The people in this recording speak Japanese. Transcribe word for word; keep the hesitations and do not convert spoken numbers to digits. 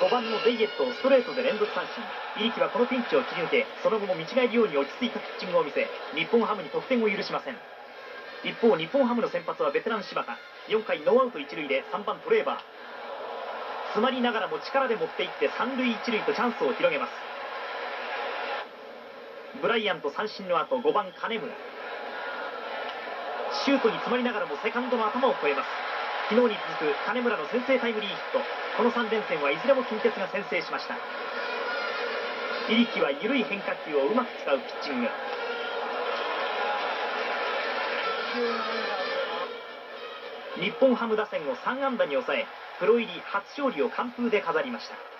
ごばんのゼイエットをストレートで連続三振。入木はこのピンチを切り抜け、その後も見違えるように落ち着いたピッチングを見せ、日本ハムに得点を許しません。一方、日本ハムの先発はベテラン柴田。よんかいノーアウト一塁でさんばんトレーバー。詰まりながらも力で持っていって三塁一塁とチャンスを広げます。ブライアント三振の後、ごばん金村。シュートに詰まりながらもセカンドの頭を越えます。昨日に続く金村の先制タイムリーヒット。このさん連戦はいずれも近鉄が先制しました。入木は緩い変化球をうまく使うピッチング。日本ハム打線をさん安打に抑え、プロ入り初勝利を完封で飾りました。